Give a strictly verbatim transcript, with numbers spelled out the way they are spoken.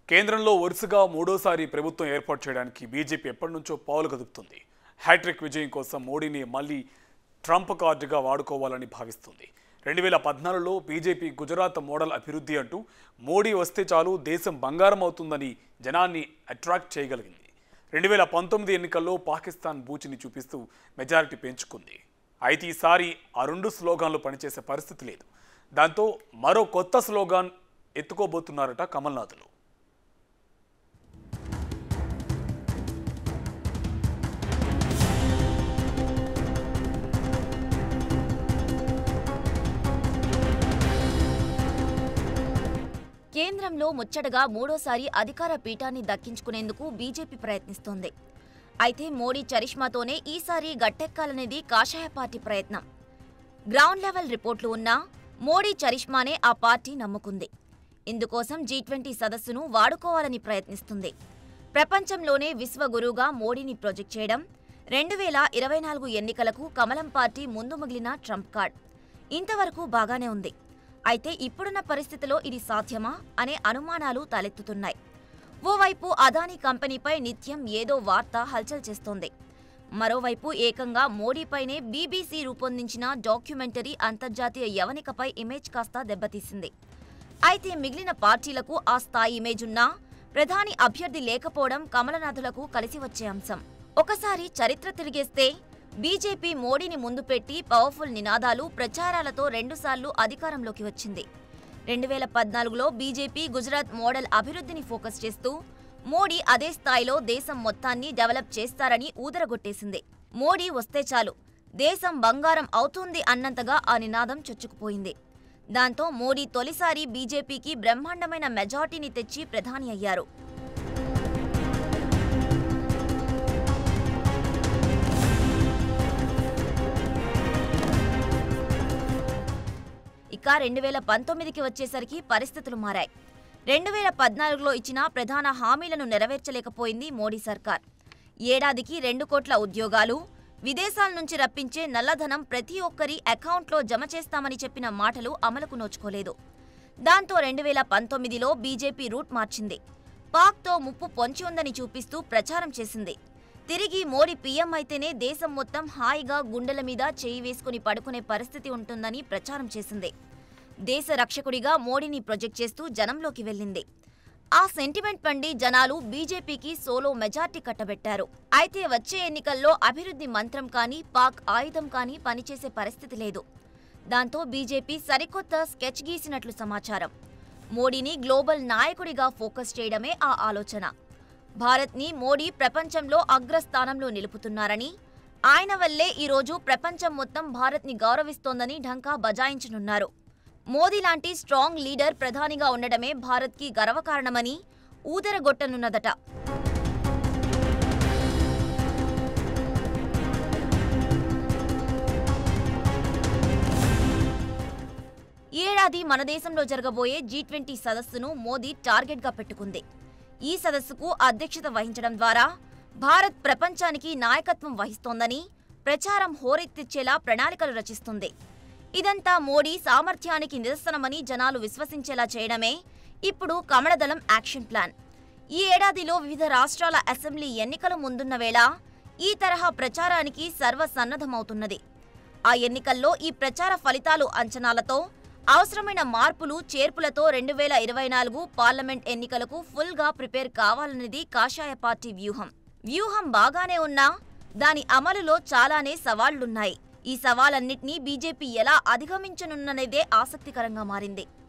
కేంద్రంలో వరుసగా మూడోసారి ప్రభుత్వం ఏర్పాటు చేయడానికి బీజేపీ ఎప్పటి నుంచో పావులు కదుపుతుంది. హ్యాట్రిక్ విజయం కోసం మోడీని మళ్లీ ట్రంప్ కార్డుగా వాడుకోవాలని భావిస్తుంది. రెండు వేల పద్నాలుగులో బీజేపీ గుజరాత్ మోడల్ అభివృద్ధి అంటూ మోడీ వస్తే చాలు దేశం బంగారం అవుతుందని జనాన్ని అట్రాక్ట్ చేయగలిగింది. రెండు వేల పంతొమ్మిది ఎన్నికల్లో పాకిస్తాన్ బూచిని చూపిస్తూ మెజారిటీ పెంచుకుంది. అయితే ఈసారి ఆ రెండు స్లోగాన్లు పనిచేసే పరిస్థితి లేదు. దాంతో మరో కొత్త స్లోగాన్ ఎత్తుకోబోతున్నారట కమల్నాథులు. కేంద్రంలో ముచ్చటగా మూడోసారి అధికార పీఠాన్ని దక్కించుకునేందుకు బీజేపీ ప్రయత్నిస్తోంది. అయితే మోడీ చరిష్మాతోనే ఈసారి గట్టెక్కాలనేది కాషాయ పార్టీ ప్రయత్నం. గ్రౌండ్ లెవెల్ రిపోర్ట్లు ఉన్నా మోడీ చరిష్మానే ఆ పార్టీ నమ్ముకుంది. ఇందుకోసం జీ ట్వంటీ సదస్సును వాడుకోవాలని ప్రయత్నిస్తుంది. ప్రపంచంలోనే విశ్వగురువుగా మోడీని ప్రొజెక్ట్ చేయడం రెండు వేల ఇరవై నాలుగు ఎన్నికలకు కమలం పార్టీ ముందు మిగిలిన ట్రంప్ కార్డ్. ఇంతవరకు బాగానే ఉంది. అయితే ఇప్పుడున్న పరిస్థితిలో ఇది సాధ్యమా అనే అనుమానాలు తలెత్తుతున్నాయి. ఓవైపు అదానీ కంపెనీపై నిత్యం ఏదో వార్త హల్చల్ చేస్తోంది. మరోవైపు ఏకంగా మోడీపైనే బీబీసీ రూపొందించిన డాక్యుమెంటరీ అంతర్జాతీయ యవనికపై ఇమేజ్ కాస్త దెబ్బతీసింది. అయితే మిగిలిన పార్టీలకు ఆ స్థాయి ఇమేజ్ ఉన్నా ప్రధాని అభ్యర్థి లేకపోవడం కమలనాథులకు కలిసి వచ్చే అంశం. ఒకసారి చరిత్ర తిరిగేస్తే బీజేపీ మోడీని ముందు పెట్టి పవర్ఫుల్ నినాదాలు, ప్రచారాలతో రెండుసార్లు అధికారంలోకి వచ్చింది. రెండు వేల పద్నాలుగులో బీజేపీ గుజరాత్ మోడల్ అభివృద్ధిని ఫోకస్ చేస్తూ మోడీ అదే స్థాయిలో దేశం మొత్తాన్ని డెవలప్ చేస్తారని ఊదరగొట్టేసింది. మోడీ వస్తే చాలు దేశం బంగారం అవుతుంది అన్నంతగా ఆ నినాదం చొచ్చుకుపోయింది. దాంతో మోడీ తొలిసారి బీజేపీకి బ్రహ్మాండమైన మెజార్టీని తెచ్చి ప్రధాని అయ్యారు. ఇక రెండు వేల పంతొమ్మిదికి వచ్చేసరికి పరిస్థితులు మారాయి. రెండు వేల పద్నాలుగులో ఇచ్చిన ప్రధాన హామీలను నెరవేర్చలేకపోయింది మోడీ సర్కార్. ఏడాదికి రెండు కోట్ల ఉద్యోగాలు, విదేశాల నుంచి రప్పించే నల్లధనం ప్రతి ఒక్కరి అకౌంట్లో జమ చేస్తామని చెప్పిన మాటలు అమలుకు నోచుకోలేదు. దాంతో రెండు వేల పంతొమ్మిదిలో బీజేపీ రూట్ మార్చింది. పాక్తో ముప్పు పొంచి ఉందని చూపిస్తూ ప్రచారం చేసింది. తిరిగి మోడీ పీఎం అయితేనే దేశం మొత్తం హాయిగా గుండెల మీద చేయి వేసుకుని పడుకునే పరిస్థితి ఉంటుందని ప్రచారం చేసింది. దేశ రక్షకుడిగా మోడీని ప్రొజెక్ట్ చేస్తూ జనంలోకి వెళ్ళింది. ఆ సెంటిమెంట్ పండి జనాలు బీజేపీకి సోలో మెజార్టీ కట్టబెట్టారు. అయితే వచ్చే ఎన్నికల్లో అభివృద్ధి మంత్రం కానీ, పాక్ ఆయుధం కానీ పనిచేసే పరిస్థితి లేదు. దాంతో బీజేపీ సరికొత్త స్కెచ్ గీసినట్లు సమాచారం. మోడీని గ్లోబల్ నాయకుడిగా ఫోకస్ చేయడమే ఆ ఆలోచన. భారత్ని మోడీ ప్రపంచంలో అగ్రస్థానంలో నిలుపుతున్నారని, ఆయన వల్లే ఈరోజు ప్రపంచం మొత్తం భారత్ని గౌరవిస్తోందని ఢంకా బజాయించనున్నారు. మోదీ లాంటి స్ట్రాంగ్ లీడర్ ప్రధానిగా ఉండడమే భారత్కి గర్వకారణమని ఊదరగొట్టనున్నదట. ఏడాది మన దేశంలో జరగబోయే జీ ట్వంటీ సదస్సును మోదీ టార్గెట్గా పెట్టుకుంది. ఈ సదస్సుకు అధ్యక్షత వహించడం ద్వారా భారత్ ప్రపంచానికి నాయకత్వం వహిస్తోందని ప్రచారం హోరెత్తిచ్చేలా ప్రణాళికలు రచిస్తుంది. ఇదంతా మోడీ సామర్థ్యానికి నిదర్శనమని జనాలు విశ్వసించేలా చేయడమే ఇప్పుడు కమలదళం యాక్షన్ ప్లాన్. ఈ ఏడాదిలో వివిధ రాష్ట్రాల అసెంబ్లీ ఎన్నికలు ముందున్న వేళ ఈ తరహా ప్రచారానికి సర్వసన్నద్ధమవుతున్నది. ఆ ఎన్నికల్లో ఈ ప్రచార ఫలితాలు అంచనాలతో అవసరమైన మార్పులు చేర్పులతో రెండు వేల ఇరవై నాలుగు పార్లమెంట్ ఎన్నికలకు ఫుల్గా ప్రిపేర్ కావాలన్నది కాషాయ పార్టీ వ్యూహం. వ్యూహం బాగానే ఉన్నా దాని అమలులో చాలానే సవాళ్లున్నాయి. ఈ సవాలన్నింటినీ బీజేపీ ఎలా అధిగమించనున్ననేదే ఆసక్తికరంగా మారింది.